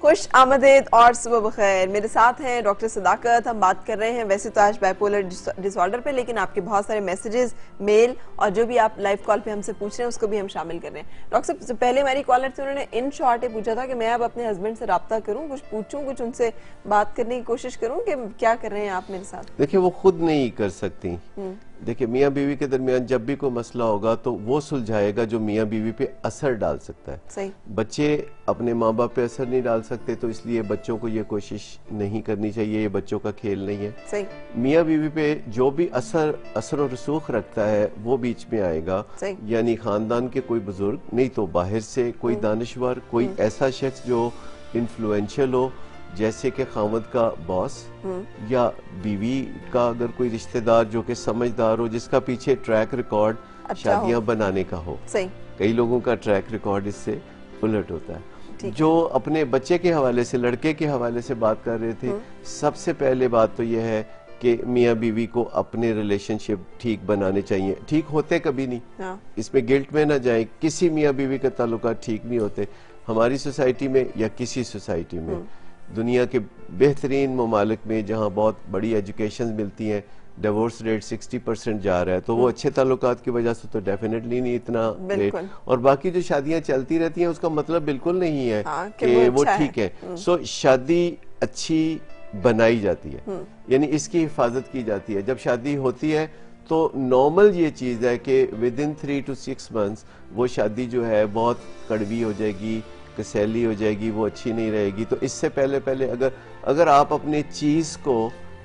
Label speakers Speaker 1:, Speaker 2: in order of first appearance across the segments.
Speaker 1: खुश आमदेद और सुबह बखैर। मेरे साथ हैं डॉक्टर सदाकत। हम बात कर रहे हैं वैसे तो आज बाइपोलर डिसऑर्डर पे, लेकिन आपके बहुत सारे मैसेजेस, मेल और जो भी आप लाइव कॉल पे हमसे पूछ रहे हैं उसको भी हम शामिल कर रहे हैं। डॉक्टर साहब, पहले हमारी कॉलर थी, उन्होंने इन शॉर्ट ये पूछा था कि मैं अब अपने हस्बैंड से राब्ता करूं, कुछ पूछूं, कुछ उनसे बात करने की कोशिश करूं कि क्या कर रहे हैं आप मेरे साथ?
Speaker 2: देखिए, वो खुद नहीं कर सकती। देखिए, मियाँ बीवी के दरमियान जब भी कोई मसला होगा तो वो सुलझाएगा जो मियाँ बीवी पे असर डाल सकता है।
Speaker 1: सही।
Speaker 2: बच्चे अपने माँ बाप पे असर नहीं डाल सकते, तो इसलिए बच्चों को ये कोशिश नहीं करनी चाहिए, ये बच्चों का खेल नहीं है।
Speaker 1: सही।
Speaker 2: मियाँ बीवी पे जो भी असर और रसूख रखता है वो बीच में आएगा, यानी खानदान के कोई बुजुर्ग, नहीं तो बाहर से कोई दानिशवर, कोई ऐसा शख्स जो इन्फ्लुएंशियल हो, जैसे कि खामद का बॉस या बीवी का अगर कोई रिश्तेदार जो कि समझदार हो, जिसका पीछे ट्रैक रिकॉर्ड शादियां बनाने का हो।
Speaker 1: सही।
Speaker 2: कई लोगों का ट्रैक रिकॉर्ड इससे उलट होता है। जो अपने बच्चे के हवाले से, लड़के के हवाले से बात कर रहे थे, सबसे पहले बात तो यह है कि मियाँ बीवी को अपने रिलेशनशिप ठीक बनाने चाहिए। ठीक होते कभी नहीं, इसमें गिल्ट में ना जाए। किसी मियाँ बीवी के ताल्लुकात ठीक नहीं होते। हमारी सोसाइटी में या किसी सोसाइटी में, दुनिया के बेहतरीन ममालिक में जहाँ बहुत बड़ी एजुकेशन मिलती है, डिवोर्स रेट 60% जा रहा है, तो वो अच्छे ताल्लुकात की वजह से तो डेफिनेटली नहीं इतना रेट। और बाकी जो शादियां चलती रहती हैं उसका मतलब बिल्कुल नहीं है कि वो ठीक है। सो शादी अच्छी बनाई जाती है, यानी इसकी हिफाजत की जाती है। जब शादी होती है तो नॉर्मल ये चीज है कि विद इन 3 to 6 months वो शादी जो है बहुत कड़वी हो जाएगी, कसैली हो जाएगी, वो अच्छी नहीं रहेगी। तो इससे पहले अगर आप अपने चीज को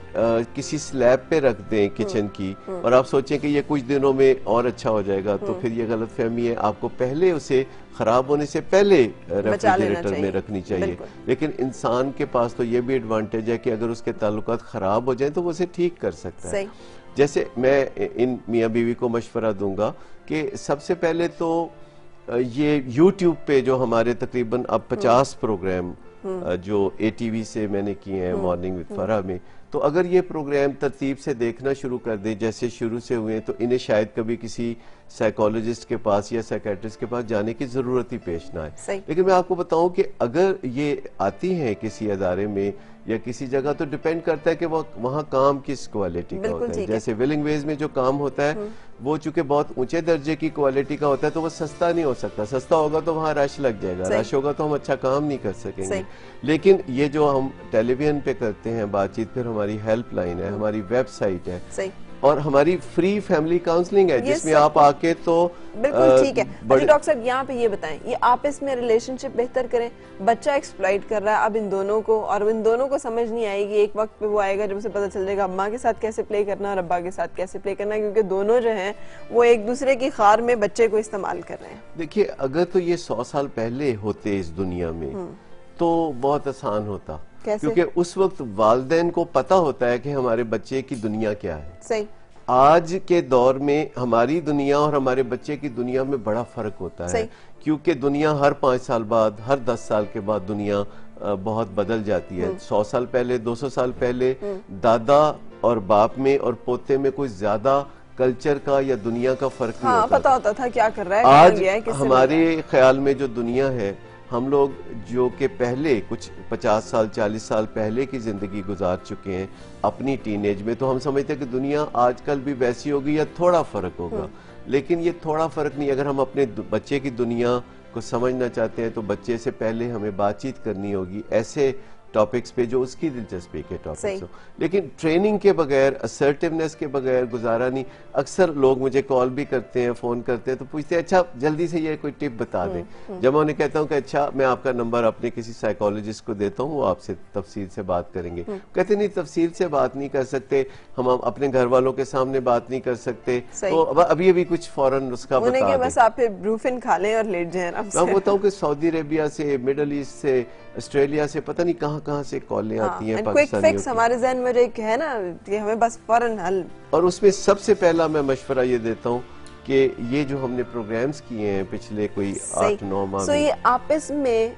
Speaker 2: किसी स्लैब पे रख दें किचन की, और आप सोचें कि ये कुछ दिनों में और अच्छा हो जाएगा, तो फिर ये गलत फहमी है। आपको पहले उसे खराब होने से पहले रेफ्रिजरेटर में रखनी चाहिए। लेकिन इंसान के पास तो ये भी एडवांटेज है कि अगर उसके ताल्लुकात खराब हो जाए तो वो उसे ठीक कर सकता है। जैसे मैं इन मियाँ बीवी को मशवरा दूंगा कि सबसे पहले तो ये YouTube पे जो हमारे तकरीबन अब 50 प्रोग्राम जो ATV से मैंने किए हैं मॉर्निंग विद फराह में, तो अगर ये प्रोग्राम तरतीब से देखना शुरू कर दे जैसे शुरू से हुए, तो इन्हें शायद कभी किसी साइकोलॉजिस्ट के पास या साइकेट्रिस्ट के पास जाने की जरूरत ही पेश ना आए। लेकिन मैं आपको बताऊं कि अगर ये आती हैं किसी अदारे में या किसी जगह, तो डिपेंड करता है कि वो वहाँ काम किस क्वालिटी का होता है। जैसे विलिंग वेज में जो काम होता है वो चूंकि बहुत ऊंचे दर्जे की क्वालिटी का होता है, तो वो सस्ता नहीं हो सकता। सस्ता होगा तो वहाँ रश लग जाएगा, रश होगा तो हम अच्छा काम नहीं कर सकेंगे। लेकिन ये जो हम टेलीविजन पे करते हैं बातचीत, फिर हमारी हेल्पलाइन है, हमारी वेबसाइट है, और हमारी फ्री फैमिली काउंसलिंग है जिसमें आप आके तो
Speaker 1: बिल्कुल ठीक है। डॉक्टर साहब, यहाँ पे ये बताएं, ये आपस में रिलेशनशिप बेहतर करें, बच्चा एक्सप्लॉइट कर रहा है अब इन दोनों को, और इन दोनों को समझ नहीं आएगी। एक वक्त पे वो आएगा जब उसे पता चल जाएगा अम्मा के साथ कैसे प्ले करना और अब्बा के साथ कैसे प्ले करना, क्योंकि दोनों जो हैं वो एक दूसरे की खार में बच्चे को इस्तेमाल कर रहे हैं।
Speaker 2: देखिए, अगर तो ये 100 साल पहले होते इस दुनिया में तो बहुत आसान होता, क्योंकि उस वक्त वालिदैन को पता होता है कि हमारे बच्चे की दुनिया क्या है। सही। आज के दौर में हमारी दुनिया और हमारे बच्चे की दुनिया में बड़ा फर्क होता है, क्योंकि दुनिया हर 5 साल बाद, हर 10 साल के बाद दुनिया बहुत बदल जाती है। 100 साल पहले, 200 साल पहले दादा और बाप में और पोते में कोई ज्यादा कल्चर का या दुनिया का फर्क नहीं
Speaker 1: पता होता था क्या कर रहा है।
Speaker 2: आज हमारे ख्याल में जो दुनिया है, हम लोग जो कि पहले कुछ 50 साल 40 साल पहले की जिंदगी गुजार चुके हैं अपनी टीनेज में, तो हम समझते हैं कि दुनिया आजकल भी वैसी होगी या थोड़ा फर्क होगा। लेकिन ये थोड़ा फर्क नहीं। अगर हम अपने बच्चे की दुनिया को समझना चाहते हैं तो बच्चे से पहले हमें बातचीत करनी होगी ऐसे टॉपिक्स पे जो उसकी दिलचस्पी के टॉपिक्स हो। लेकिन ट्रेनिंग के बगैर, असर्टिवनेस के बगैर गुजारा नहीं। अक्सर लोग मुझे कॉल भी करते हैं, फोन करते हैं, तो पूछते हैं अच्छा जल्दी से ये कोई टिप बता दें। जब मैं उन्हें कहता हूँ कि अच्छा मैं आपका नंबर अपने किसी साइकोलॉजिस्ट को देता हूँ, वो आपसे तफसील से बात करेंगे। कहते नहीं, तफसील से बात नहीं कर सकते, हम अपने घर वालों के सामने बात नहीं कर सकते, तो अभी अभी कुछ फौरन उसका बता दें, बस
Speaker 1: आप ब्रूफिन खा लें और लेट जाएं।
Speaker 2: मैं बताऊँ कि सऊदी अरेबिया से, मिडल ईस्ट से, ऑस्ट्रेलिया से, पता नहीं कहाँ से कॉलें आती हैं
Speaker 1: पाकिस्तानियों की। हमारे ज़हन में एक है ना कि हमें बस फौरन हल।
Speaker 2: और उसमें सबसे पहला मैं मशवरा ये देता हूँ कि ये जो हमने प्रोग्राम्स किए हैं पिछले कोई 8-9 माह में,
Speaker 1: ये आपस में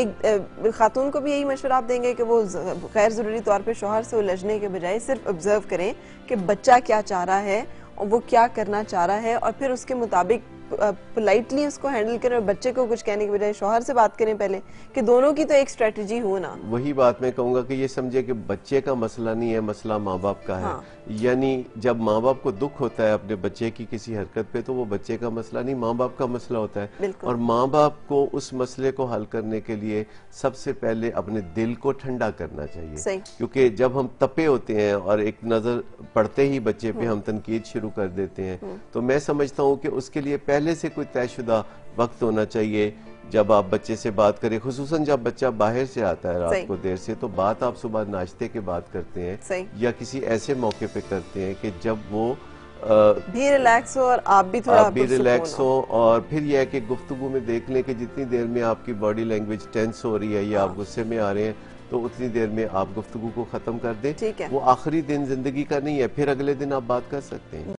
Speaker 1: एक खातून को भी यही मशवरा आप देंगे कि वो गैर जरूरी तौर पे शौहर से उलझने के बजाय सिर्फ ऑब्जर्व करें कि बच्चा क्या चाह रहा है और वो क्या करना चाह रहा है, और फिर उसके मुताबिक पोलाइटली उसको हैंडल करें और बच्चे को कुछ कहने के बजाय शौहर से बात करें पहले, कि दोनों की तो एक स्ट्रेटजी हो ना।
Speaker 2: वही बात मैं कहूंगा कि ये समझे कि बच्चे का मसला नहीं है, मसला माँ बाप का है।
Speaker 1: हाँ।
Speaker 2: यानी जब माँ बाप को दुख होता है अपने बच्चे की किसी हरकत पे, तो वो बच्चे का मसला नहीं, माँ बाप का मसला होता है। और माँ बाप को उस मसले को हल करने के लिए सबसे पहले अपने दिल को ठंडा करना चाहिए, क्योंकि जब हम तपे होते हैं और एक नजर पड़ते ही बच्चे पे हम तनकीद शुरू कर देते हैं, तो मैं समझता हूँ कि उसके लिए पहले से कोई तयशुदा वक्त होना चाहिए जब आप बच्चे से बात करें, खुसूसन जब बच्चा बाहर से आता है रात को देर से, तो बात आप सुबह नाश्ते के बाद करते हैं या किसी ऐसे मौके पे करते हैं कि जब वो
Speaker 1: भी रिलैक्स हो और आप भी थोड़ा
Speaker 2: रिलैक्स हो। और फिर यह है कि गुफ्तगू में देख लें कि जितनी देर में आपकी बॉडी लैंग्वेज टेंस हो रही है या आप गुस्से में आ रहे हैं, तो उतनी देर में आप गुफ्तगू को खत्म कर दें। वो आखिरी दिन जिंदगी का नहीं है, फिर अगले दिन आप बात कर सकते हैं।